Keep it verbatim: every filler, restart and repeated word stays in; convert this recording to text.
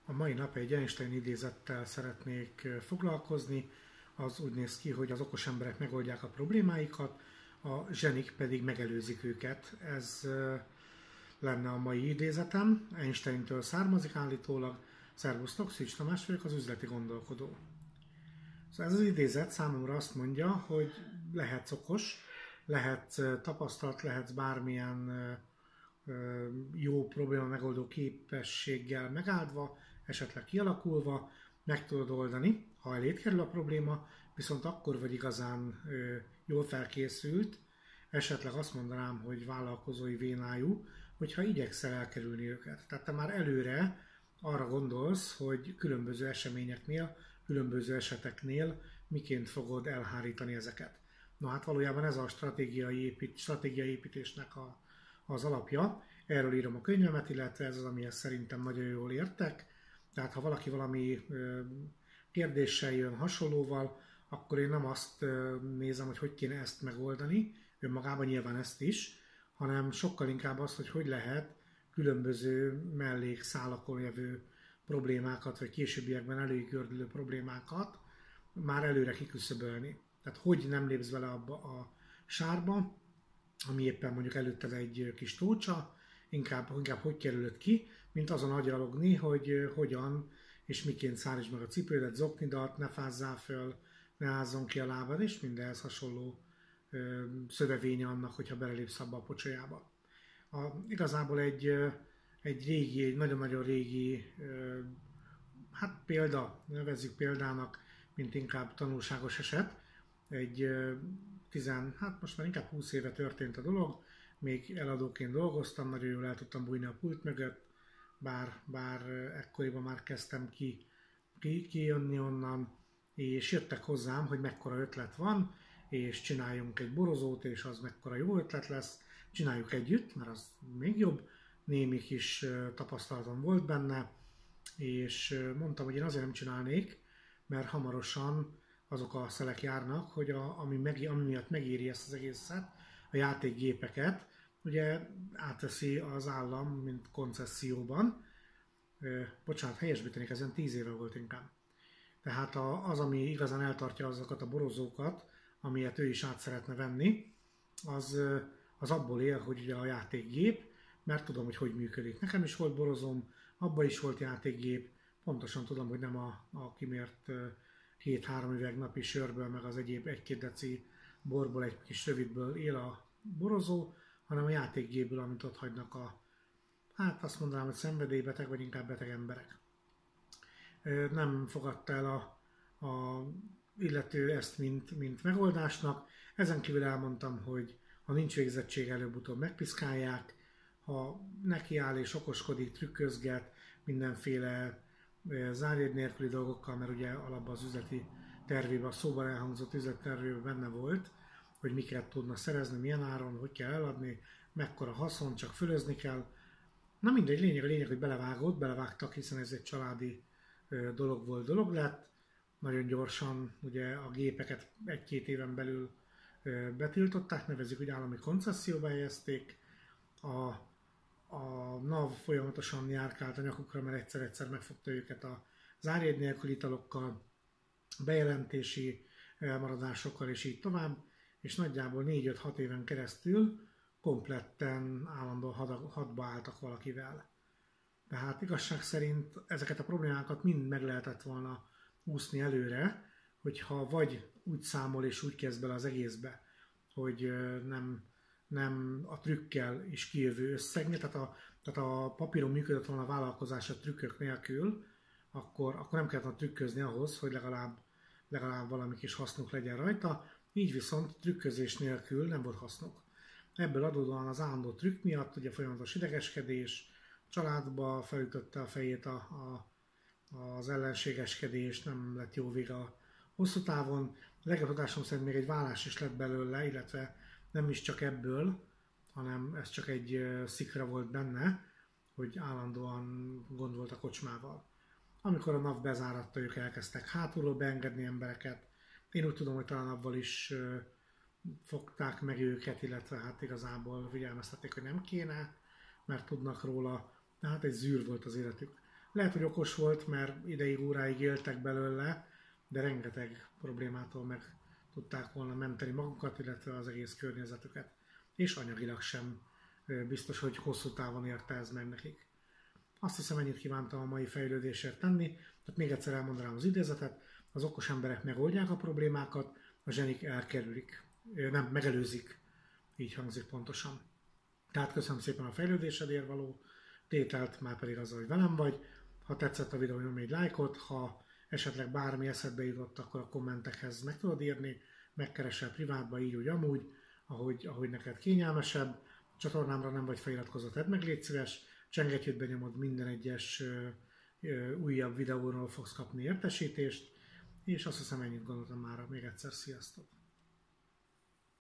A mai nap egy Einstein idézettel szeretnék foglalkozni. Az úgy néz ki, hogy az okos emberek megoldják a problémáikat, a zsenik pedig megelőzik őket. Ez lenne a mai idézetem. Einsteintől származik állítólag. Szervusztok, Szűcs Tamás vagyok, az üzleti gondolkodó. Szóval ez az idézet számomra azt mondja, hogy lehetsz okos, lehetsz tapasztalt, lehetsz bármilyen jó probléma megoldó képességgel megáldva, esetleg kialakulva, meg tudod oldani, ha elét kerül a probléma, viszont akkor vagy igazán jól felkészült, esetleg azt mondanám, hogy vállalkozói vénájú, hogyha igyekszel elkerülni őket. Tehát te már előre arra gondolsz, hogy különböző eseményeknél, különböző eseteknél miként fogod elhárítani ezeket. Na hát valójában ez a stratégiai, épít, stratégiai építésnek a, az alapja. Erről írom a könyvemet, illetve ez az, amihez szerintem nagyon jól értek. Tehát ha valaki valami kérdéssel jön hasonlóval, akkor én nem azt nézem, hogy hogy kéne ezt megoldani, önmagában nyilván ezt is, hanem sokkal inkább azt, hogy hogy lehet különböző mellékszálakon jövő problémákat, vagy későbbiekben előgördülő problémákat már előre kiküszöbölni. Tehát hogy nem lépsz vele abba a sárba, ami éppen mondjuk előtted egy kis tócsa, inkább, inkább hogy kerülöd ki, mint azon agyalogni, hogy hogyan és miként szállítsd meg a cipődet, zoknidat, ne fázzál föl, ne ázzon ki a lábad, és mindenhez hasonló ö, szövevénye annak, hogyha belelépsz abba a pocsolyába. A, igazából egy, egy régi, egy nagyon-nagyon régi ö, hát példa, nevezzük példának, mint inkább tanulságos eset. Egy ö, tizen, hát most már inkább húsz éve történt a dolog, még eladóként dolgoztam, nagyon jól el tudtam bújni a pult mögött, bár, bár ekkoriban már kezdtem ki, ki, kijönni onnan, és jöttek hozzám, hogy mekkora ötlet van, és csináljunk egy borozót, és az mekkora jó ötlet lesz, csináljuk együtt, mert az még jobb, némi kis tapasztalatom volt benne, és mondtam, hogy én azért nem csinálnék, mert hamarosan azok a szelek járnak, hogy a, ami, meg, ami miatt megéri ezt az egészet, a játékgépeket, ugye átveszi az állam, mint koncesszióban. Bocsánat, helyesbítenék, ezen tíz éve volt inkább. Tehát az, ami igazán eltartja azokat a borozókat, amilyet ő is át szeretne venni, az, az abból él, hogy ugye a játékgép, mert tudom, hogy hogy működik. Nekem is volt borozom, abban is volt játékgép, pontosan tudom, hogy nem a, a kimért két-három üveg napi sörből, meg az egyéb egy-két deci borból, egy kis rövidből él a borozó, hanem a játékgépből, amit ott hagynak a, hát azt mondanám, hogy szenvedélybeteg, vagy inkább beteg emberek. Nem fogadta el a, a illető ezt, mint, mint megoldásnak. Ezen kívül elmondtam, hogy ha nincs végzettség, előbb-utóbb megpiszkálják, ha nekiáll és okoskodik, trükközget mindenféle zárjegy nélküli dolgokkal, mert ugye alapban az üzleti tervében, a szóban elhangzott üzleti tervében benne volt, hogy miket tudna szerezni, milyen áron, hogy kell eladni, mekkora haszon, csak fölözni kell. Na mindegy, lényeg a lényeg, hogy belevágott, belevágtak, hiszen ez egy családi dolog volt, dolog lett. Nagyon gyorsan ugye a gépeket egy-két éven belül betiltották, nevezik, hogy állami koncesszióba helyezték. A, a NAV folyamatosan járkált a nyakukra, mert egyszer-egyszer megfogta őket a zárjegy nélküli italokkal, bejelentési elmaradásokkal és így tovább, és nagyjából négy-öt-hat éven keresztül kompletten állandóan hadba álltak valakivel. Tehát igazság szerint ezeket a problémákat mind meg lehetett volna úszni előre, hogyha vagy úgy számol és úgy kezd bele az egészbe, hogy nem, nem a trükkel is kijövő összegnél, tehát a, tehát a papíron működött volna a vállalkozás a trükkök nélkül, akkor, akkor nem kellett trükközni ahhoz, hogy legalább, legalább valami kis hasznuk legyen rajta, így viszont trükközés nélkül nem volt hasznuk. Ebből adódóan az állandó trükk miatt, ugye folyamatos idegeskedés, családba felütötte a fejét a, a, az ellenségeskedés, nem lett jó vége a hosszú távon. Legjobb tudásom szerint még egy vállás is lett belőle, illetve nem is csak ebből, hanem ez csak egy szikra volt benne, hogy állandóan gond volt a kocsmával. Amikor a NAV bezáratta, ők elkezdtek hátulról beengedni embereket. Én úgy tudom, hogy talán abból is fogták meg őket, illetve hát igazából figyelmeztették, hogy nem kéne, mert tudnak róla, de hát egy zűr volt az életük. Lehet, hogy okos volt, mert ideig, óráig éltek belőle, de rengeteg problémától meg tudták volna menteni magukat, illetve az egész környezetüket. És anyagilag sem biztos, hogy hosszú távon érte ez meg nekik. Azt hiszem, ennyit kívántam a mai fejlődésért tenni. Tehát még egyszer elmondanám az idézetet. Az okos emberek megoldják a problémákat, a zsenik elkerülik. Nem, megelőzik. Így hangzik pontosan. Tehát köszönöm szépen a fejlődésedért való tételt, már pedig azzal, hogy velem vagy. Ha tetszett a videó, nyomj egy lájkot, ha esetleg bármi eszedbe jutott, akkor a kommentekhez meg tudod írni, megkeresel privátba, így úgy amúgy, ahogy, ahogy neked kényelmesebb. A csatornámra nem vagy feliratkozott, tedd meg, légy szíves, csengettyűt nyomod, minden egyes ö, ö, újabb videóról fogsz kapni értesítést, és azt hiszem, ennyit gondoltam már. Még egyszer, sziasztok!